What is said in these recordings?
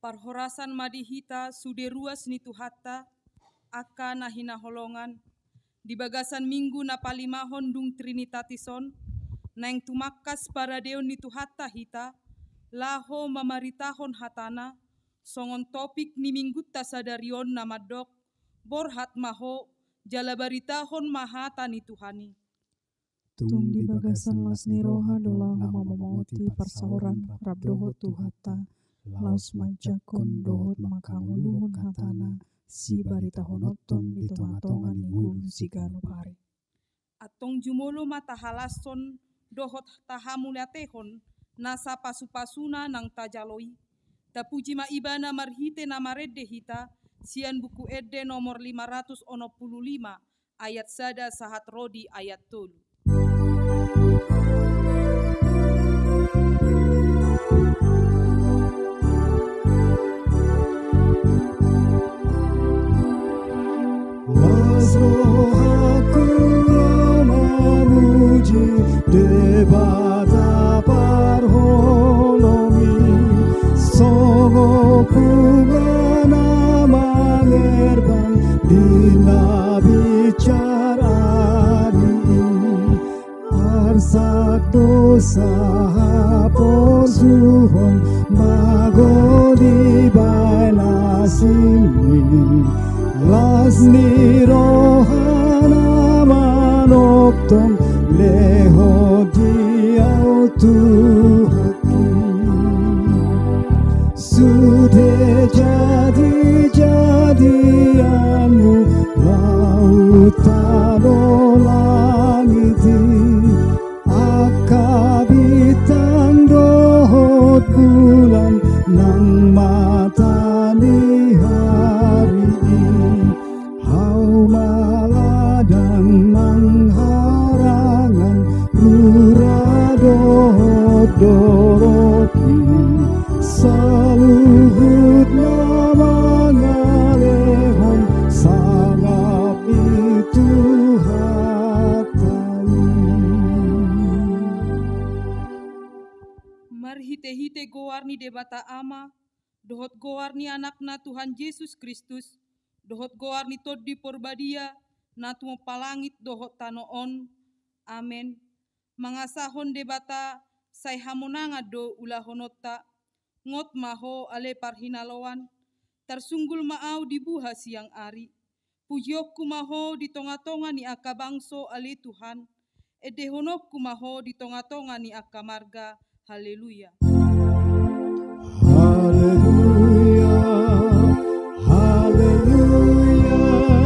Parhorasan madihita suderuas ni Tuhata, aka nahina holongan, di bagasan minggu na palimahon dung Trinitatisson, na yang tumakas para deon ni Tuhata hita, laho mamaritahon hatana, songon topik ni mingguta sadarion na madok, borhat maho, jalabaritahon mahata ni Tuhani. Tung di bagasan las ni roha dola mamamauti parsahoran rabdoho Tuhata, laus manjakon dohot makanguluhun hatana, si baritahonoton di tonga-tonga ninggu si gano pare. Atong jumolo mata halason dohot tahamulatehon nasa pasu-pasuna nang tajaloi. Tapuji maibana marhite na maredde hita sian buku edde nomor 565 ayat sada sahat rodi ayat tolu. Rohaku memuji debata parholongi songoku ngana mangerbang dina bicarani arsak dosa porsuhon magodi baina sini Lasni rohana manokton leho diau Tuhaki sudah jadi-jadianmu lautan langiti akabitang dohot bulan nang matani hari maladang mangharangan luradodoroki saluhut nama ngalehon sangat Tuhani. Marhite-hite goarni debata ama, dohot goarni anakna Tuhan Yesus Kristus, dohot goarni toddi porbadia, natumo palangit dohot tanoon, amen. Mangasahon debata, say hamonanga do ulahonota, ngot maho ale parhinaloan, tersunggul maau di buha siang ari, pujiokku maho di tonga-tonga ni aka bangso ale Tuhan, edehonokku maho di tonga-tonga ni aka marga, haleluya. Haleluya, haleluya,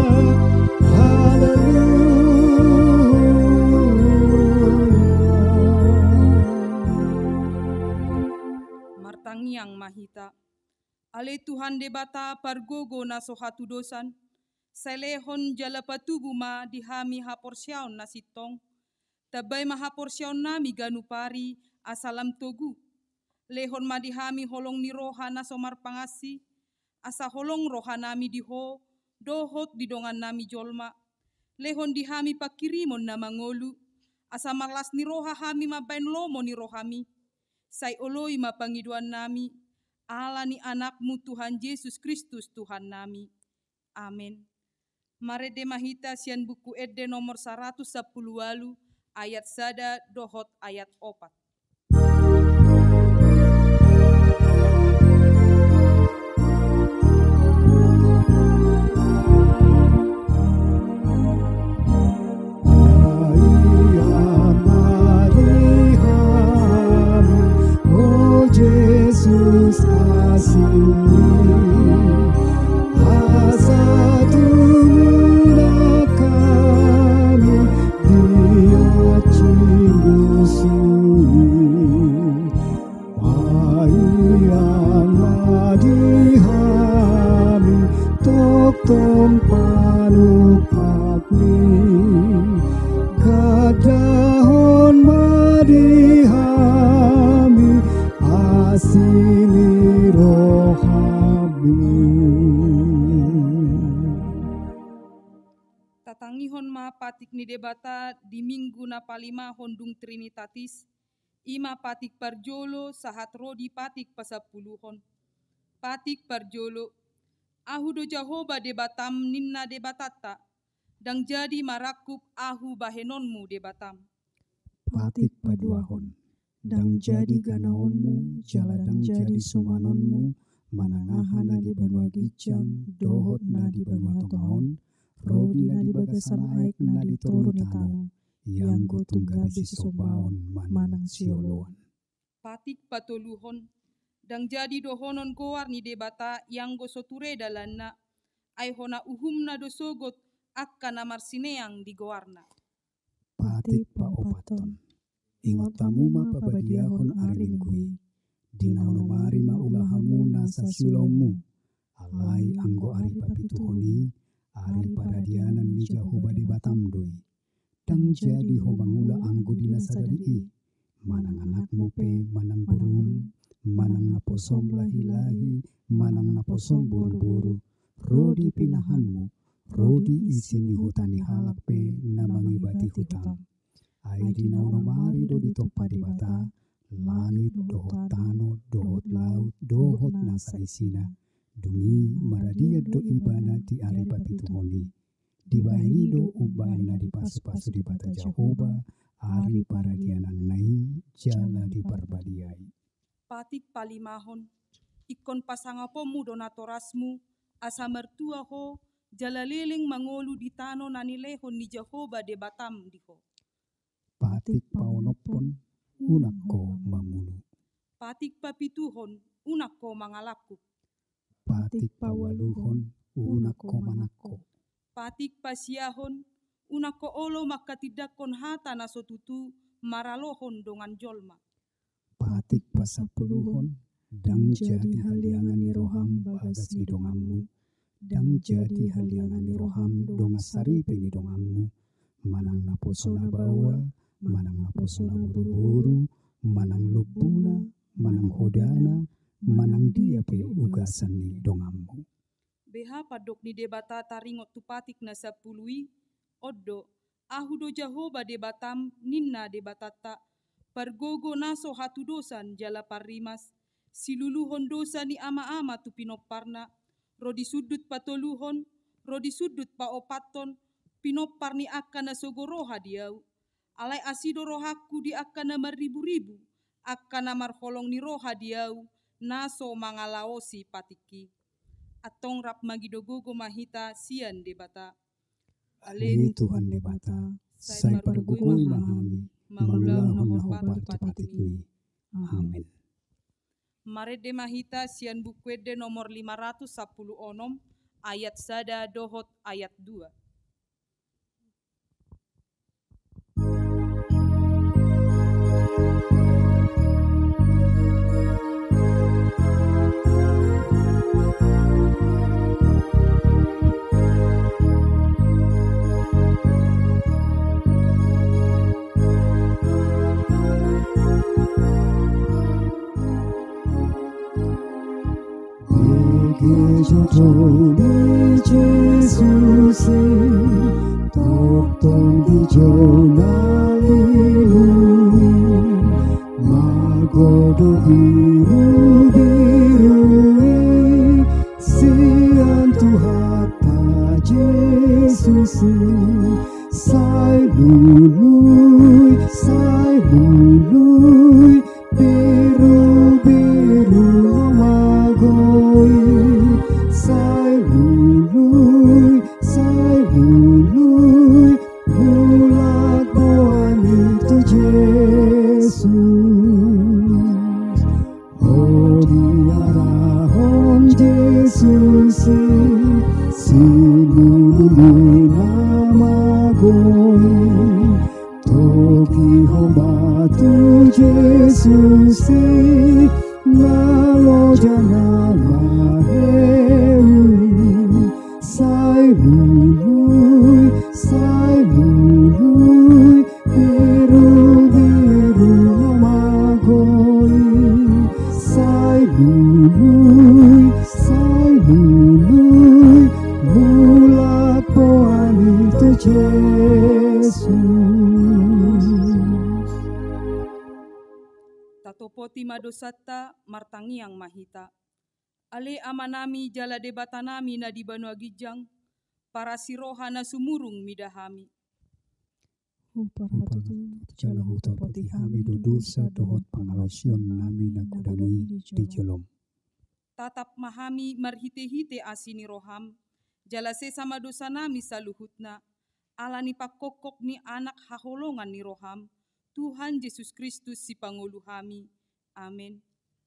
haleluya. Martangiang mahita, ale Tuhan debata pargogo na sohatu dosan, selehon jalapatubu ma dihami haporsyaon na sitong, tabay mahaporsyaon nami ganupari asalam togu, lehon madihami holong ni roha na somar pangasi, asa holong roha nami diho, dohot didongan nami jolma, lehon dihami pakirimon na mangolu, asa marlas ni roha hami mabain lomo ni rohami, say oloi mapangiduan nami, ala ni anakmu Tuhan Yesus Kristus Tuhan nami. Amin. Marede mahita sian buku edde nomor 110 ayat sada dohot ayat 4. Yesus asini hasatu mula kami dia cimusui payana dihami tok tom panupatni kadahon madihami asini rohami. Tatangihon ma patik ni debata di minggu na palima hondung Trinitatis, ima patik parjolo sahat rodi patik pasapuluhon. Patik parjolo, ahu do Jahoba de Batam ninna de batata, dang jadi marakup ahu bahenonmu de Batam. Patik paduahon, dang jadi ganaonmu, jala dang jadi sumanonmu, manangahana di banua gicang, dohot na di banua tongaon, rodi na di bagasan aik na di toru ni tano, yang go tungga bisi sobaon manang sioloan. Patik patoluhon, dang jadi dohonon goar ni debata yang go soture dalanna, ai hona uhumna do sogot akka namar sineang di goarna. Patik pa opaton, ingot pamuma pabadiahon ari minggui, dinaono mari ma ulahamu nasa siulaumu, alai anggo ari papituhoni, ari paradianan ni Jahoba di Batam doi, dang jadi hobangula anggo dinasadari, manang anakmu pe manang burung, manang naposom lahi-lahi, manang naposom buru-buru, rodi pinahanmu, rodi isini hutani halak pe namangibati hutam. Ai dinaono mari do ditopa di bata, langit dohot tano, dohot laut, dohot nasa isina, dungi maradia do ibana di ari papituhoni, dibaini do ubana di pasu-pasu di bata Jahoba, ari paradianan nai jala di parbadiai. Patik palimahon, ikon pasangapomu donatorasmu, asa mertua ho, jala leleng mangolu di tano nanilehon ni Jahoba de Batam diho. Patik paonopon, unakko mamunu. Patik papituhon, unakko mangalaku. Patik pawaluhon, unakko manakko. Patik pasiahon, unakko olo makatidakon hata nasotutu, maralohon dongan jolma. Patik pasapuluhon, dang jadi haliangan ni roham bagas ni dongammu, dang jadi haliangan ni roham dongasari peni dongammu, manang naposona bawa, manang naposona buru-buru, manang lubuna, manang hodana, manang dia pe ugasan ni dongammu. Beha padok ni debata taringot tu patik na sapului, oddo, ahu do Jahoba de Batam, ninna de batata, pargogo naso hatu dosan jala parimas, siluluhon dosa ni ama-ama tu pinoparna, rodi sudut patoluhon, rodi sudut pa opaton, pinopar ni akan nasogoroha diau, alai asido rohaku di akan namar ribu-ribu, akan namar holong ni roha diau, naso mangalaosi patiki. Atong rap magidogogo mahita sian debata. Aleni Tuhan debata, sai pargugoi mahami, mangulahon nahopat patik ni. Amin. Marede mahita sian bukwede nomor 510 ayat sada dohot ayat 2. Jodoh Yesus, tok tong di jonali lui, magodo biru birui, sian Tuhata Yesus, sai lului, biru biru magoi. Sai lului, bulat boan itu Yesus. Oh diarahon Yesus, si lului nama goi, toki hobatu Yesus, nalo jangan maheui. Sai lului, biru biru magoi. Sai lului, bulat poan itu Yesus. Tatopoti madosata martangiang mahita. Ale amanami jala debatanami na di banua gijang, para siroha na sumurung midahami. Parhatu jala huta poti hami dodosa dohot pangalasion nami na kudangi di jolom. Tatap mahami marhite-hite asini roham, jala sesama dosa nami saluhutna, alani pakokok ni anak haholongan ni roham, Tuhan Yesus Kristus si pangulu hami. Amin.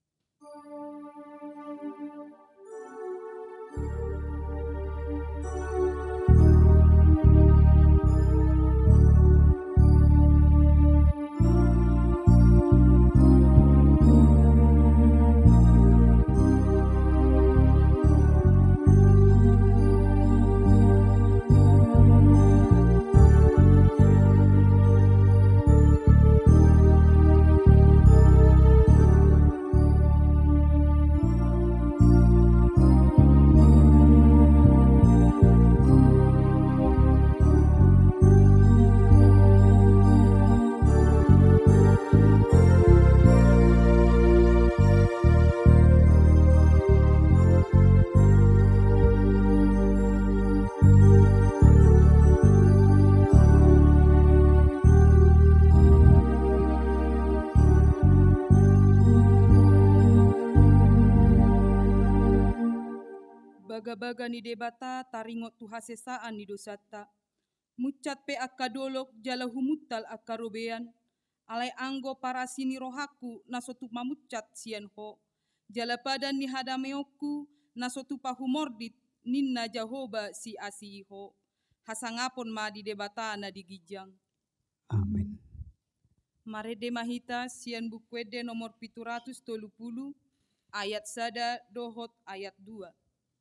Baga-baga ni debata taringot tuhasesaan ni dosata. Mucat pe akadolok jala humuttal akarobean. Alai anggo para sini rohaku nasotu mamucat sian ho. Jala padan ni hadameoku nasotu pahumordit ninna Jahoba si asiho. Hasangapon ma di debata na digijang. Amin. Marede mahita sian bukwede nomor 730 ayat 1 dohot ayat 2.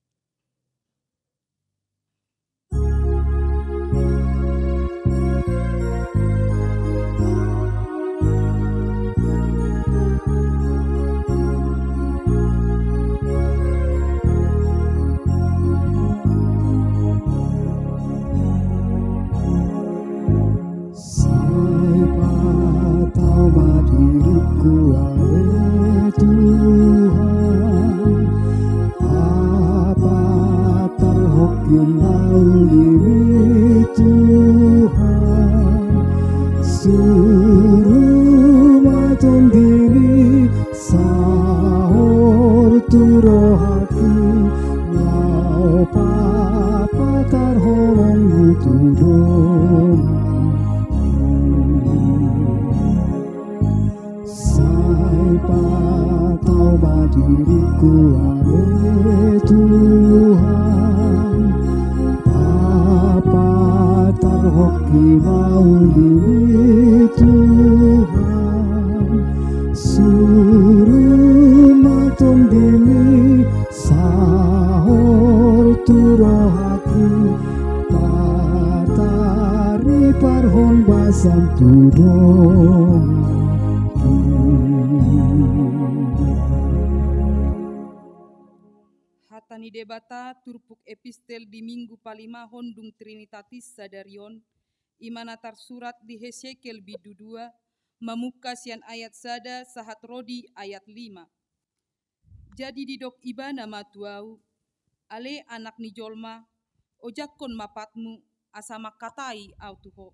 Hatani debata turpuk epistel di minggu palima hondung Trinitatis sadarion, imana tarsurat di Hesekiel bidu 2, mamuka sian ayat sada sahat rodi ayat 5. Jadi didok ibana matuau, ale anak ni jolma, ojakon mapatmu asa makatai au tuho.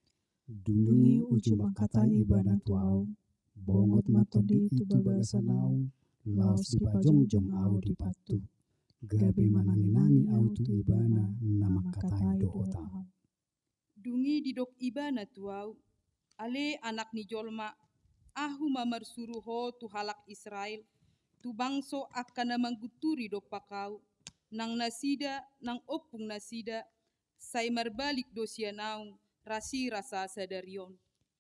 Dungi uju makatai ibana tuau, bongot matodi itu bagasanau, laos di pajongjong au di patu. Gabe manangi-nangi au tu ibana nama katai dohota. Dungi didok ibana tuau, ale anak ni jolma, ahu mamarsuruh ho tu halak Israel, tu bangso akan mangguturi do pakau, nang nasida, nang opung nasida, say marbalik dosianau, rasi rasa sadarion.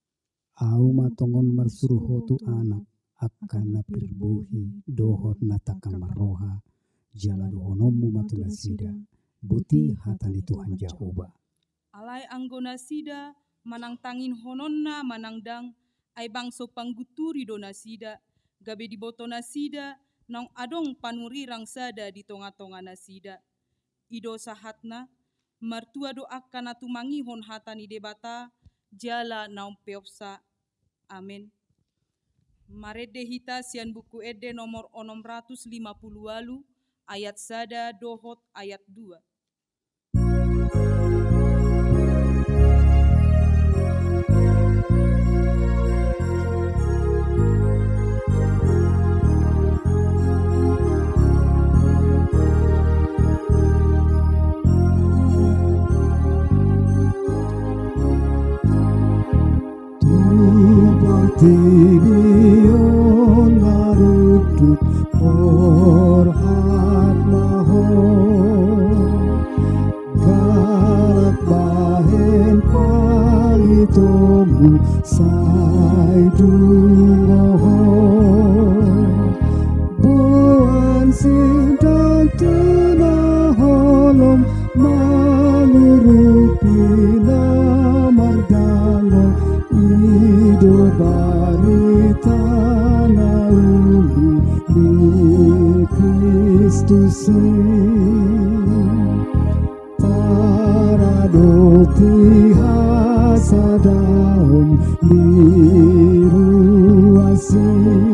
Au matongon marsuruh ho tu anak, akan napirbuhi dohot natakang maroha, jala dohonomu matuna sida, buti hatani Tuhan Jahoba. Alai anggona sida, manang tangin hononna manangdang, ay bangso pangguturi do nasida, gabe di boto nasida, nang adong panurirang sada di tonga-tonga nasida. Ido sahatna, martua doakan atu mangihon hatani debata, jala naum peopsa. Amin. Marede hita sian buku ede nomor 650 walu, ayat 1 dohot ayat 2. Tibion narudut porhat mahon galat bahen palitomu sai dungohon buan sindang tuna holom mangurupi namardangol ido barita nauli di Kristus taradoti hasadaon liruasi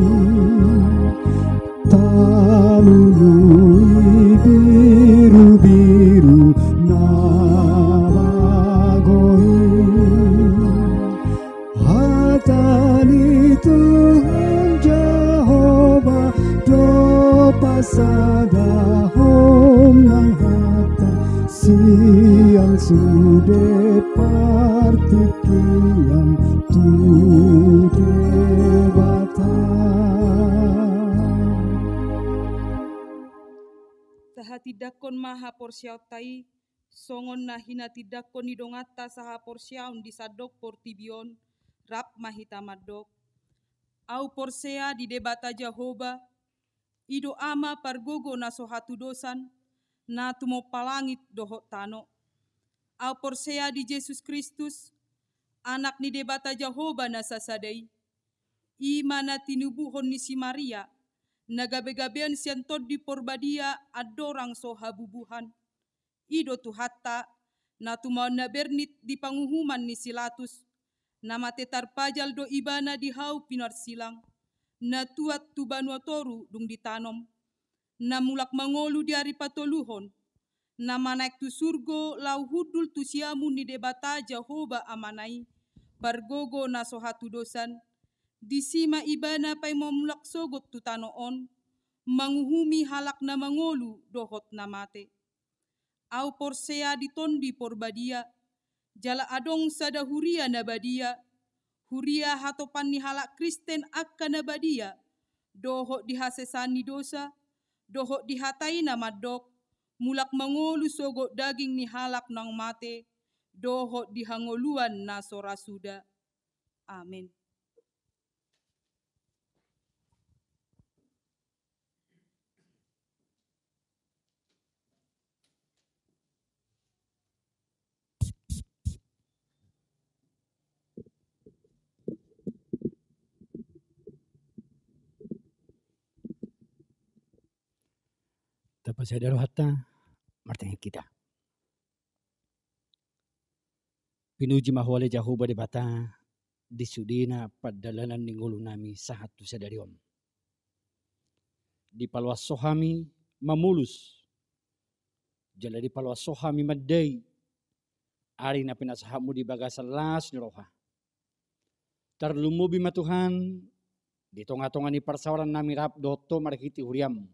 talului biru-biru hatani Tuhan Jehovah do pasada hom nang hata siang sude partikian tu debata Tahati dakon maha porsiau tai songon nahina tidakon idongata saha porsiaun di sadok portibion rap mahita madok au porsea di debata Jehovah ido ama pargogo na sohatu dosan na tumo palangit dohot tano au porsea di Yesus Kristus anak ni debata Jehovah na sasadai imana tinubuhon ni si Maria nagabe-gabean siantod di porbadia adorang sohabubuhan ido tuhatta na tumaw na bernit di panguhuman ni Silatus na matetar pajal do ibana di hau pinarsilang na tuat tu banua toru dung ditanom na mulak mangolu di hari patoluhon na manaik tu surgo lau hudul tu siamu ni debata Jehovah amanai bargogo na sohatu dosan disima ibana pay mamulak sogot tu tanoon manguhumi halak na mangolu dohot na mate au porsea ditondi porbadia jala adong sada huria na badia huria hatopan ni halak Kristen akka na badia dohot dihasesani dosa dohot dihatai na madok mulak mangolu sogot daging ni halak nang mate dohot dihangoluan na sorasuda. Amin. Tapos sa daro hatta marteng kita. Pinuji mahwale Jehovah di bata di sudina padalanan ninggulu nami sahatu sadarion. Di palwasohami mamulus. Jala di palwasohami maday. Ari na pinasahamu di bagasan las ni roha. Tarlumubi matuhan di tonga-tonga ni parsawaran nami rap doto marikiti huriam.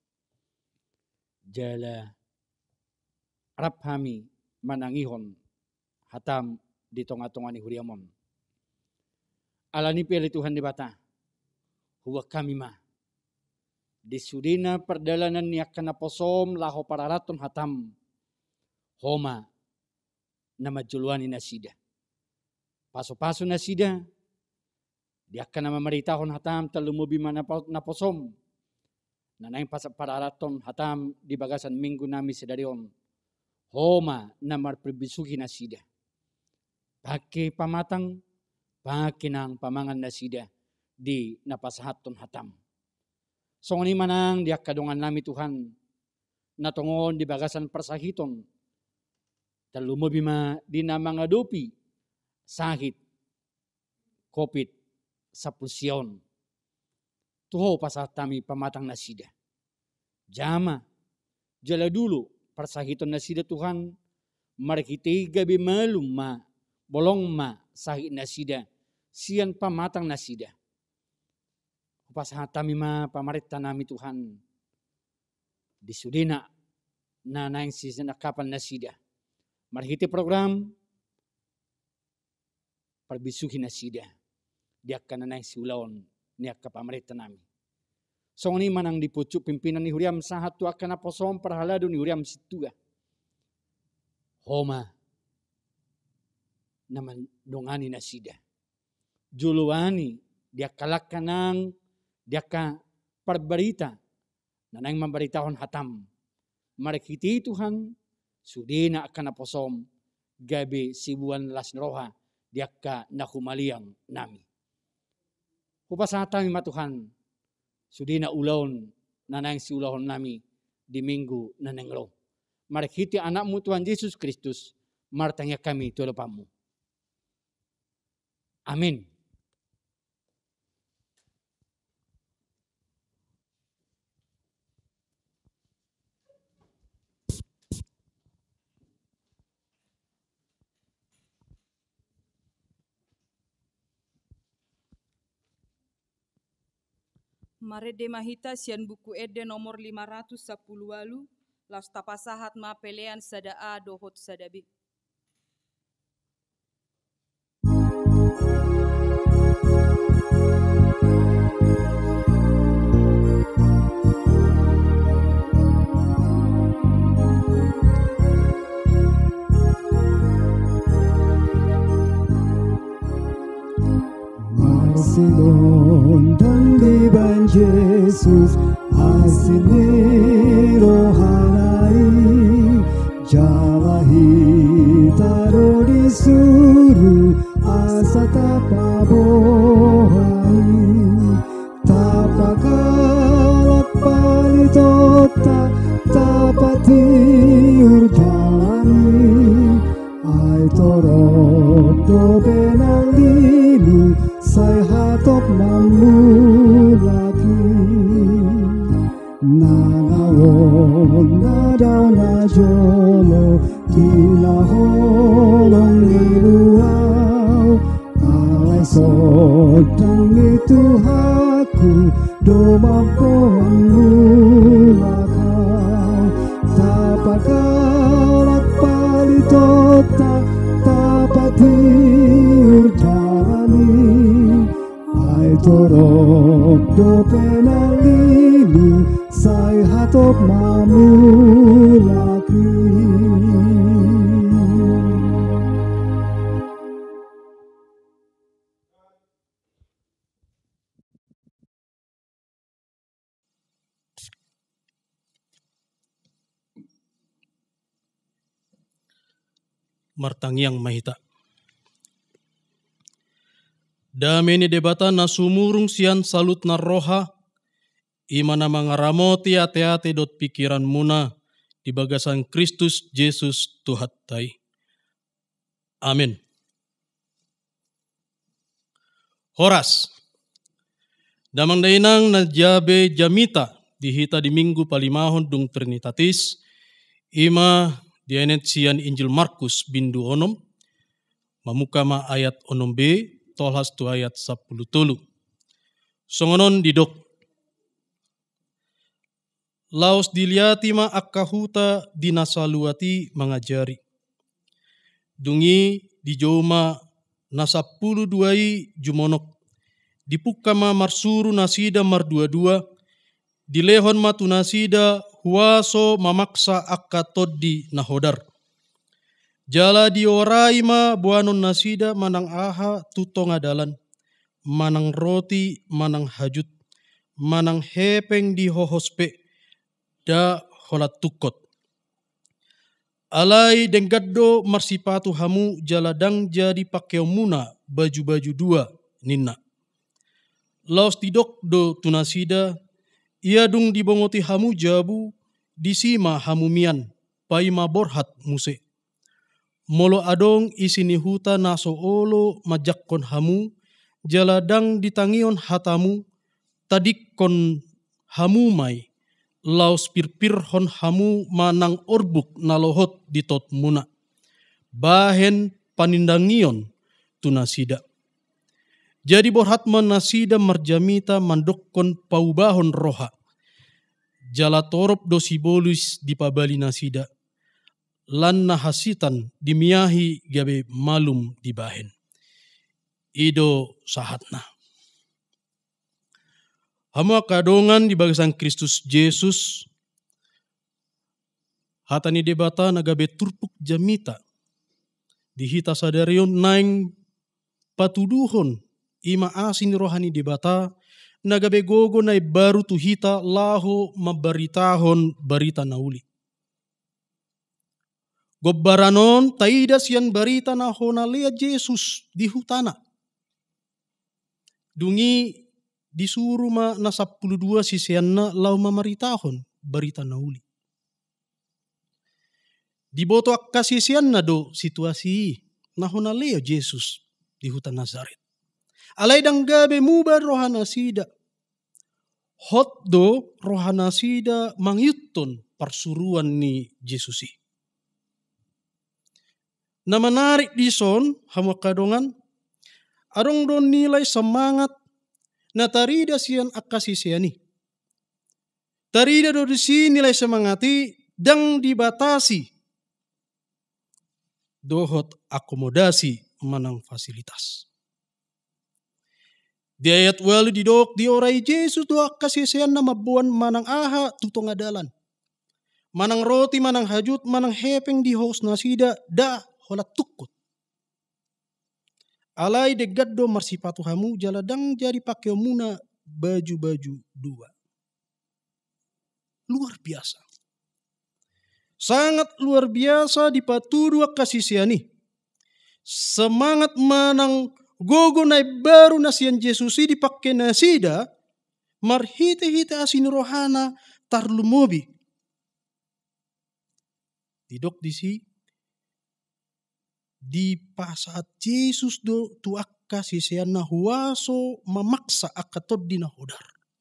Jala rap hami manangihon hatam di tonga-tonga ni huriamon. Alani pili Tuhan di bata. Huwa kami ma. Di sudina perdalanan ni akan naposom laho pararaton hatam. Homa na majuluani nasida. Paso-paso nasida. Di akan na mamaritahon hatam talumubi man naposom. Nanay pararaton hatam di bagasan minggu nami sedarion. Homa na marpribisuhi nasida. Pake pamatang, pake nang pamangan nasida di napasahaton hatam. So ni manang di akadungan nami Tuhan natungon di bagasan persahiton. Talumubi ma di namangadupi sahit COVID sa pusyon. Tuho pasatami pamatang nasida. Jama Jala dulu persahiton nasida Tuhan, marikiti gabi malum ma, bolong ma sahit nasida, sian pamatang nasida. Pas hatami ma pamarita nami Tuhan, disudina na naing sisinakapan nasida. Marikiti program, perbisuhi nasida. Dia akan naing siulaon, niak ka pamarita nami. So ni manang dipucuk pimpinan ni huriam sahat tu akan aposom perhalado ni huriam situga. Homa naman dongani nasida. Juluani dia kalakanang dia ka perberita nanang memberitahon hatam. Marikiti Tuhan sudina akan aposom gabi sibuan las roha dia ka nakumaliang nami. Upasatami ma Tuhan sudina ulaon nanang si ulahon nami di minggu nanenglo. Marikiti anakmu Tuhan Yesus Kristus, martanya kami tulapamu. Amin. Mare de mahita sian buku ede nomor 510 walu, las tapasahat ma pelean sadaa dohot sadabi. Sinondang di ban Yesus asini rohanai jalahi taro disuruh asa tapabohai tapakalat palitota tapati urjalani ai torot do benalilu sai hatop mamulaki nanawon nadaw na jolo tinaholong niluaw alay sodang itu haku domako ang mulakaw tapakalat palitota tapati urjalani torok do penalilu sai hatop mamulaki. Martangiang mahita. Dameni debata na sumurung sian salut na roha, imana mangaramoti ate-ate dot pikiran muna di bagasan Kristus Yesus Tuhattai. Amin. Horas. Damang dainang na jabe jamita dihita di minggu palimahon dung Trinitatis, ima dianet sian Injil Markus bindu onom, mamukama ayat onom B, tolhas tu ayat 10 tulu. Songonon didok. Laos diliati ma akahuta dinasaluati mangajari. Dungi dijoma na 10 duai jumonok. Dipukama marsuru nasida mardua-dua. Dilehon matu nasida huaso mamaksa akatodi nahodar. Jala diorai ma buanon nasida manang aha tutong adalan, manang roti, manang hajut, manang hepeng di hohospe, da holat tukot. Alai denggaddo marsipatu hamu jaladang jadi pakeo muna baju-baju dua ninna. Laos tidok do tunasida, ia dung dibongoti hamu jabu, disima hamu mian, paima borhat muse. Molo adong isini huta naso olo majakkon hamu, jaladang ditangion hatamu, tadikkon hamu mai, laus pirpirhon hamu manang orbuk nalohot di tot muna. Bahen panindangion tu nasida. Jadi borhat nasida marjamita mandokkon paubahon roha. Jala torop dosi bolus di pabali nasida. Lan nahasitan dimiahi gabe malum di bahen. Ido sahatna. Hamu kadongan di bagasan Kristus Yesus. Hatani debata nagabe turpuk jamita. Dihita sadarion naing patuduhon ima asin rohani debata. Nagabe gogo nai baru tuhita laho mabaritahon barita nauli. Gobbaranon taida sian barita naho nalea Yesus di hutana. Dungi disuruh na 12 sisianna lau mamaritahon barita nauli. Diboto akkasisianna do situasi naho nalea Yesus di hutan Nazaret. Alai danggabe mubar rohana sida. Hot do rohana sida mangyuton persuruan ni Yesusi. Na menarik di son hamu kadongan arong don nilai semangat na tarida sian akasisiani. Tarida do disi nilai semangati dang dibatasi dohot akomodasi manang fasilitas. Di ayat wali didok di orai Yesus do akasisian na mabuan manang aha tutong adalan. Manang roti, manang hajut, manang hepeng di hos nasida da holat tukut. Alai degat do marsipatu hamu jaladang jadi pakai muna baju-baju dua. Luar biasa. Sangat luar biasa dipatudu kasisiani. Semangat manang gogo nai baru nasian Yesusi dipakai nasida marhite-hite asin rohana tarlumobi. Didok disi di pasat Yesus do tu kasisian na huaso memaksa akatod dina hodar.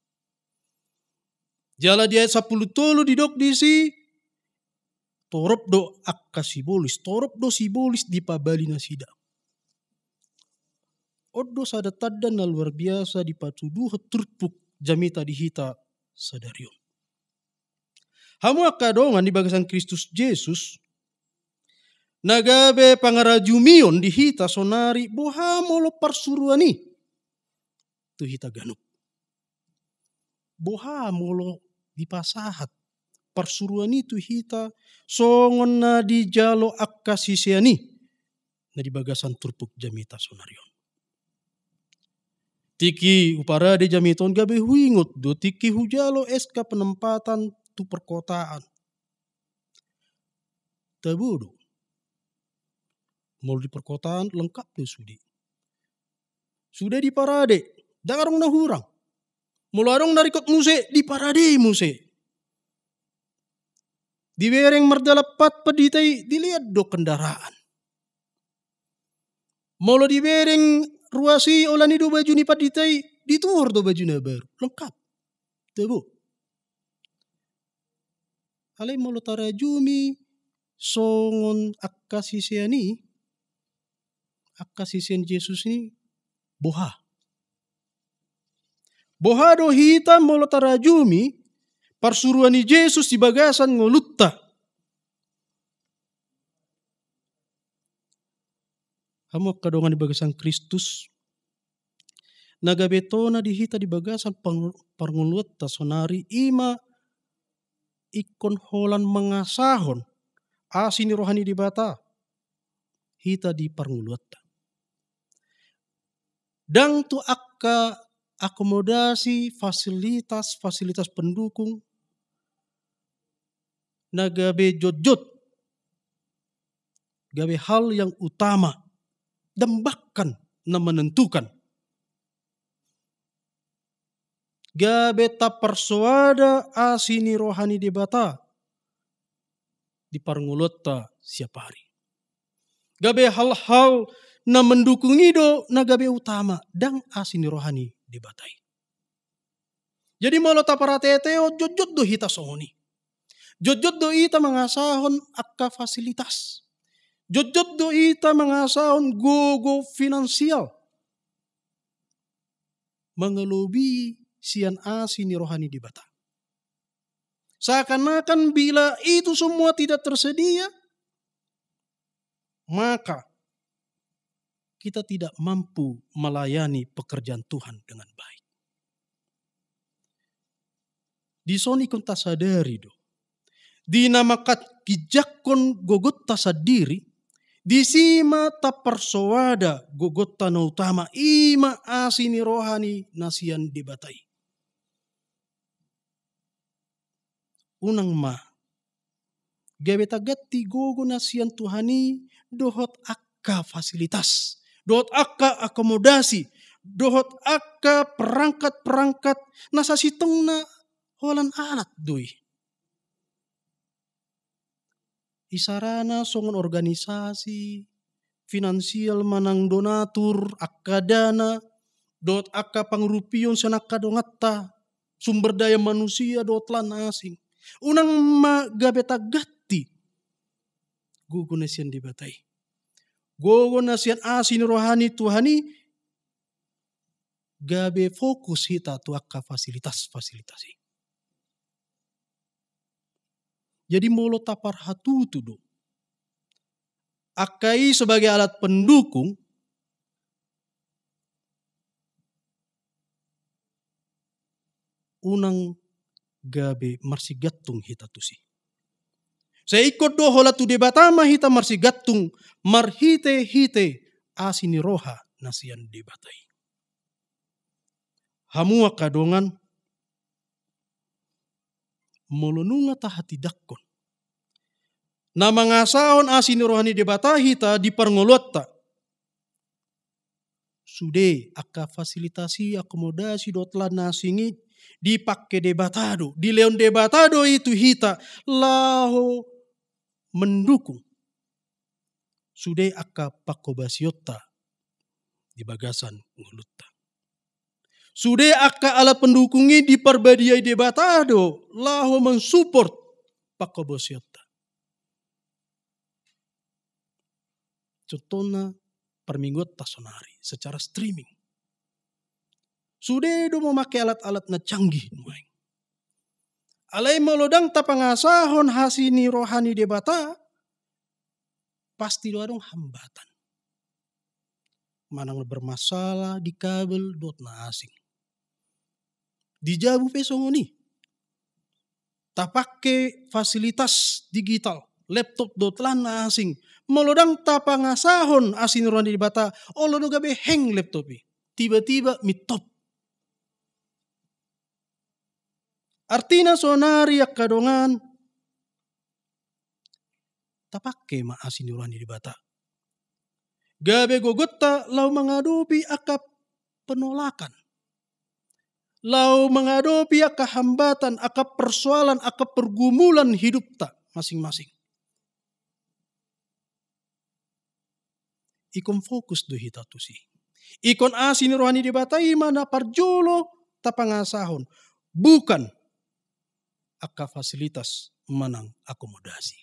Jala di ayat 10 tolu didok disi torop do akasibolis, torop do sibolis di pabali nasida. Odo sada tadda na luar biasa dipatuduh turpuk jamita dihita sadarion. Hamu akadongan di bagasan Kristus Yesus nagabe pangarajumion dihita sonari bohamolo parsuruani tu hita ganuk. Bohamolo dipasahat parsuruani tu hita songon na di jalo akkasisiani na di bagasan turpuk jamita sonarion. Tiki uparade jamiton gabe huingot do tiki hujalo eska penempatan tu perkotaan. Tabodo. Mau di perkotaan lengkap deh sudi. Sudah di parade, darong na hurang. Mularong dari kot muse di parade muse. Di bereng merdalapat peditai dilihat do kendaraan. Molo di bereng ruasi olani do baju ni peditai dituor do baju na baru lengkap. Tebo. Alai molo tarajumi songon akkasisiani akkasisian Yesus ini boha. Boha do hita molo tarajumi parsuruani Yesus di bagasan ngolutta. Hamu kadongan di bagasan Kristus. Naga betona dihita di bagasan parngulutta sonari ima ikon holan mengasahon asini rohani di bata hita di parngulutta. Dan tu akomodasi fasilitas pendukung nagabe jojot gabe hal yang utama dan bahkan na menentukan gabe ta persuada asini rohani debata di parngulota siap hari. Gabe hal-hal na mendukung ido na gabe utama dan asini rohani debatai. Jadi malo taparateo jojot do hita songoni. Jojot do ita mangasahon akka fasilitas. Jojot do ita mangasahon gogo finansial. Mengelobi sian asi ni rohani di bata. Seakan-akan bila itu semua tidak tersedia, maka kita tidak mampu melayani pekerjaan Tuhan dengan baik. Di soni kun tasadari do. Dinamakat kijakon gogot tasadiri, di sima taparsowada gogot na utama ima asini rohani nasian dibatai. Unang ma, gabe tagatti gogo nasian Tuhani dohot akka fasilitas, dohot akka akomodasi, dohot akka perangkat-perangkat nasa sitong na holan alat doi. Isarana songon organisasi, finansial manang donatur, akka dana, dohot akka pangrupion sanakka dongatta, sumber daya manusia dohot lan asing. Unang gabe tagatti gogo nasian dibatai. Gogo nasian asin rohani Tuhani gabe fokus hita tu akka fasilitas-fasilitasi. Jadi molo tapar hatutu do. Akai sebagai alat pendukung unang gabe marsigattung hita tusi. Saya ikut do hola tu debatama hita marsigattung marhite-hite asini roha nasian debatai. Hamua kadongan molonunga tahati dakkon. Na mangasahon asini rohani debata hita di parngolotta. Sude akka fasilitasi akomodasi dotla nasingi dipakai debatado, di leon debatado itu hita laho mendukung. Sude akka pakobasiota di bagasan ngulutta. Sude akka alat pendukungnya di perbadiai debatado laho mensupport pakobasiota. Contohnya permingguan tasonari secara streaming. Sudah do memakai alat-alat na canggih nuaing. Alai molodang tapangasahon hasini rohani debata, pasti do adong hambatan. Manang bermasalah di kabel dot na asing. Dijabu pesongoni. Tapake fasilitas digital, laptop dot lan na asing. Molodang tapangasahon asini rohani debata, olo do gabe hang laptopi. Tiba-tiba mitop. Artina sonari kadongan tapake ma asin urani di bata. Gabe gogotta lau mengadopi akap penolakan. Lau mengadopi akap hambatan, akap persoalan, akap pergumulan hidup tak masing-masing. Ikon fokus do hita tu si. Ikon asin rohani di bata mana parjolo tapangasahon. Bukan akka fasilitas manang akomodasi.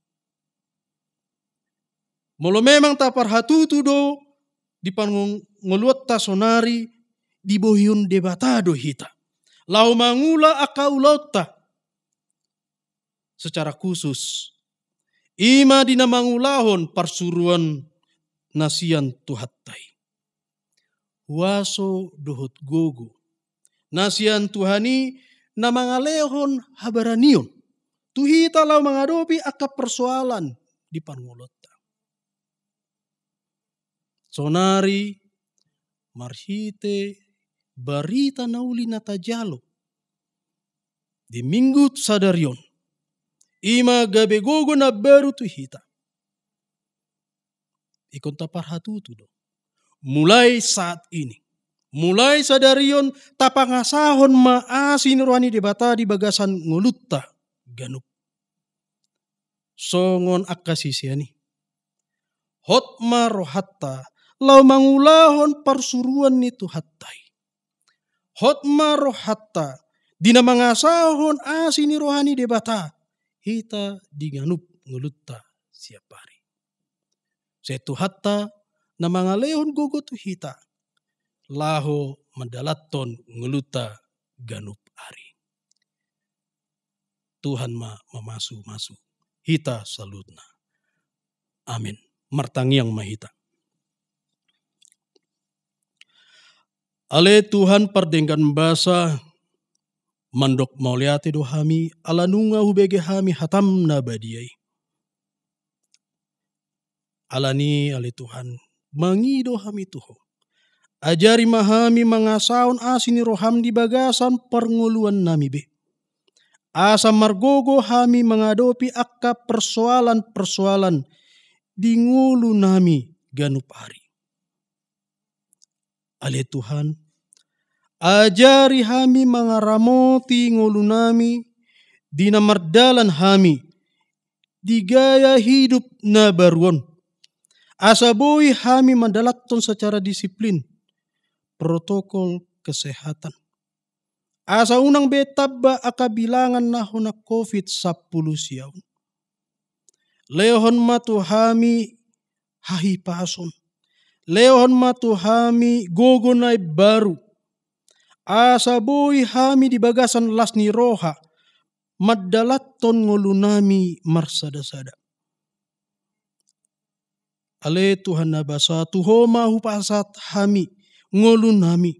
Molo memang tapar hatutu do di pangoluat tasonari di bohyun debatado hita. Lau mangula akka ulauta secara khusus ima dina mangulahon parsuruan nasian tuhattai. Waso dohot gogo. Nasian Tuhani na mangalehon habaranion. Tuhita lau mengadopi akap persoalan di pangolotta. Sonari, marhite, barita nauli natajalo. Di minggu sadarion. Ima gabe gogo na baru tuhita. Ikon tapar hatutu do. Mulai saat ini. Mulai sadarion tapangasahon maasin rohani debata di bagasan ngulutta ganup. Songon akasisiani. Hotma rohatta lau mangulahon parsuruan itu hattai. Hotma rohatta Dina mangasahon asini rohani debata. Hita dinganup ngulutta siap hari. Setu hatta na mga lehon gogotu hita. Laho mandalaton nguluta ganup ari. Tuhan mamasu-masu. Hita salutna. Amin. Martangiang mahita. Ale Tuhan pardengkan basa mandok mauliati do hami alanunga hubege hami hatam na badiai. Alani ale Tuhan mangido hami tuho. Ajari mahami mangasaon asini roham di bagasan pernguluan nami be. Asa margogo hami mengadopi akka persoalan-persoalan di ngulu nami ganup hari. Ale Tuhan, ajari hami mangaramoti ngulu nami di namardalan hami di gaya hidup na baruan. Asa boi hami mandalaton secara disiplin protokol kesehatan. Asa unang betaba akabilangan nahona COVID-10 siyaun. Lehon matu hami hahipason. Lehon matu hami gogonay baru. Asa boi hami di bagasan lasni roha. Maddalaton ngulunami marsada-sada. Ale Tuhan nabasa tuho mahu pasat hami ngulunami.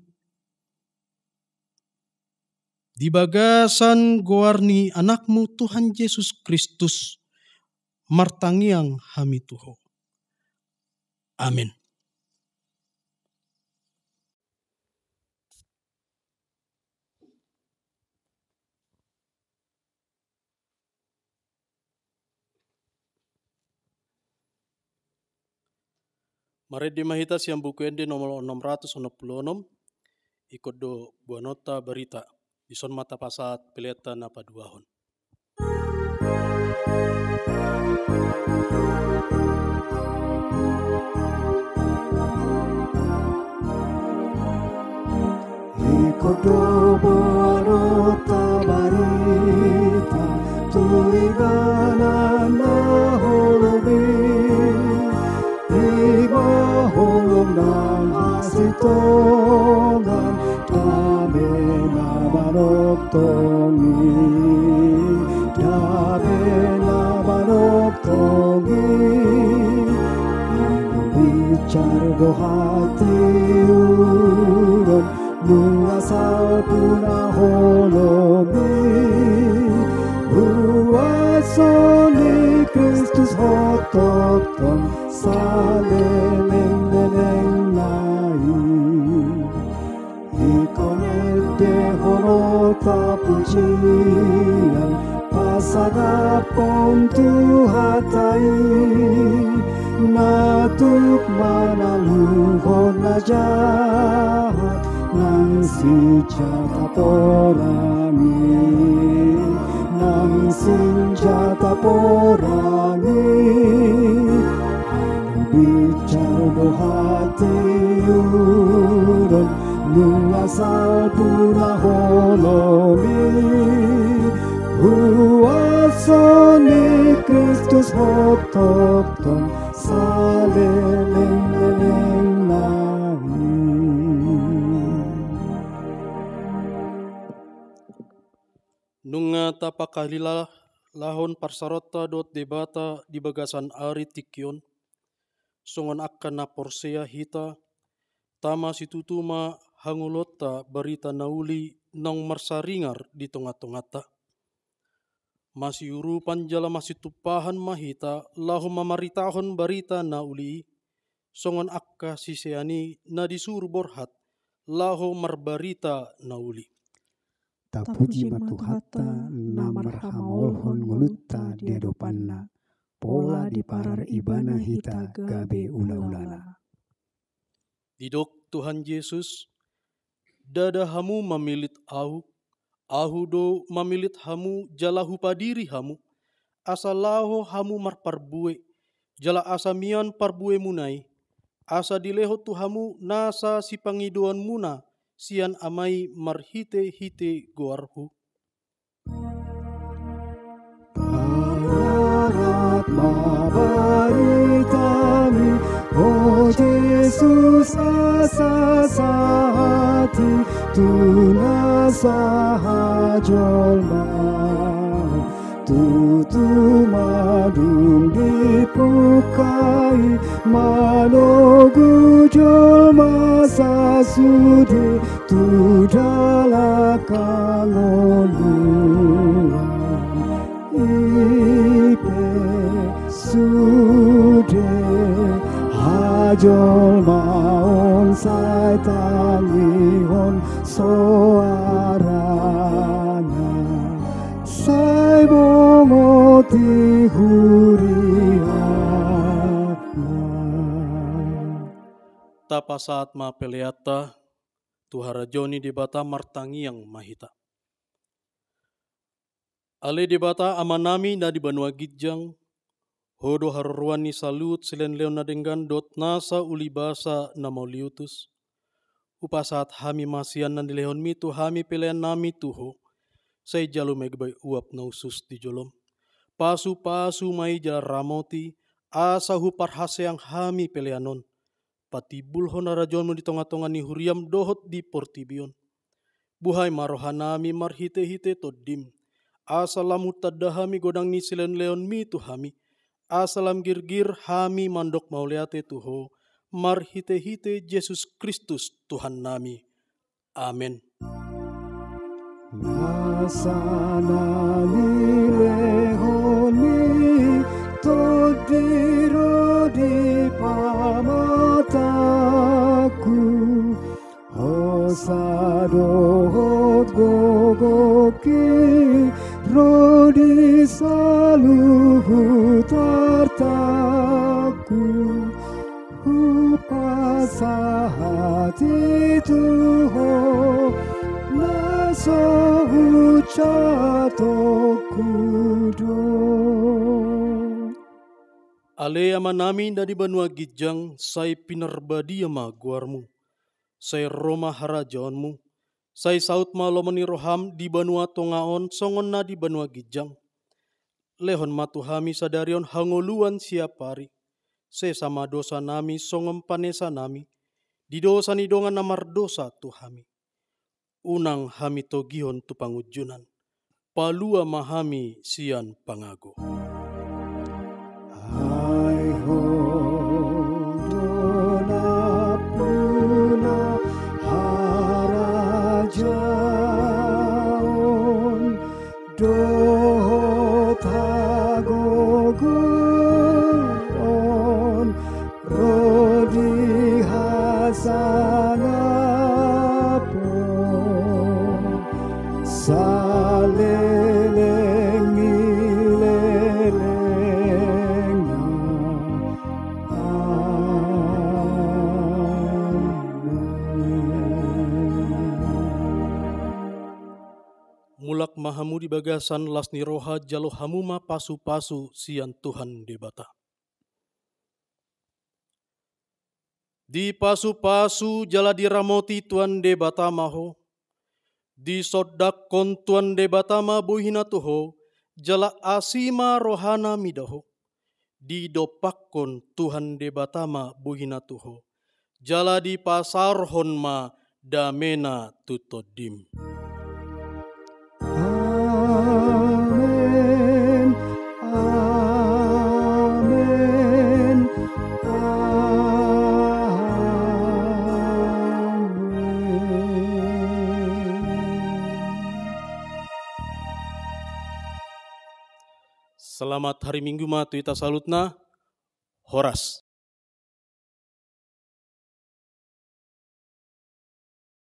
Di bagasan goarni anakmu Tuhan Yesus Kristus. Martangiang hami tuho. Amin. Mari di mahita siang buku ende nomor 666 ikut do buah nota berita ison mata pasat peleta napa duahon. Ikut do buah nota berita tuigana na holobi. Holong ng hasitongan dami na manoktongi dami na manoktongi bicar do hati uron nung asal puna holobi uwaso ni Kristus hotokton salemeng neneng nai ikonete honota pujian pasagapon tuhatai natuk manaluhon na jahat nang senjata porangi nang senjata porangi bicar do hati uron nung asal puna holomi uwaso ni Kristus hotokton saleneng nari. Nunga tapakalila lahon parsarota dot debata di bagasan ari tikion. Songon akan na porsea hita, tama situtuma hangulota berita nauli nang marsaringar di tonga-tongata. Masih urupan jala masih tupahan mahita, lahu mamaritahon berita nauli, songon akka siseani na disuruh borhat, lahu marbarita nauli. Tapuji matuhata namarhamolhon ngulutta di adopanna. Pola di parar ibana hita gabe ula-ulana. Didok Tuhan Yesus, dada hamu mamilit ahu do mamilit hamu jalahu padiri hamu, asalaho hamu marparbue, jala asamian parbue munai, asa dileho tu hamu nasa si pangiduan muna, sian amai marhite-hite goarhu. Harap mabaritami, oh Yesus asa sahati, tuna sahajolma, tutu madung dipukai, manogu jolma sasude, tu dalakangoluan. Ipe sude hajol maon sai tangihon soarana sai bongoti huriana. Tapa saat ma peleata tuhara Joni di bata martangi yang mahita. Ale di bata amanami na di banua gijang, hodo haruruan ni salut silen leon na denggan dot nasa ulibasa na mauliutus. Upasat hami masian na dilehon mitu hami pelean nami tuho, say jalu megbay uap na usus di jolom. Pasu-pasu mai jala ramoti, asa hupar hase yang hami peleanon. Pati bulhon na rajon mo di tonga-tonga ni huriam dohot di portibion. Buhay marohanami marhite-hite todim. Asalam utadahami godang ni silen leon mi tu hami. Asalam girgir hami mandok mauliate tuho. Marhite-hite Yesus Kristus Tuhan nami. Amin. Nasana lilehoni todiro di pamataku, osadohot gogoki rodi saluhu tartaku, upasahati tuho naso ucato kudo. Ale amanami dari banua gijang, say pinarbadi ama guarmu. Say Roma harajaonmu. Say saut malomani roham di banua tongaon, songon na di banua gijang. Lehon matuhami sadarion hangoluan siapari. Say sama dosa nami, songom panesa nami. Di dosa ni dongan namar dosa tuhami. Unang hami togihon tu pangujunan. Palua mahami sian pangago. Hai ho dona puna harajaon dohot hagogon rodi hasanapon saleleng ileleng. Mulak mahamu di bagasan las ni roha jalo hamuma pasu-pasu sian Tuhan debata. Di pasu-pasu jala diramoti Tuhan debata maho. Di sodak kon Tuhan debata ma buhina tuho. Jala asima rohana midaho. Di dopakon Tuhan debata ma buhina tuho. Jala di pasar hon ma damena tutodim. Amen, amen, Selamat hari Minggu ma tuita salutna. Horas.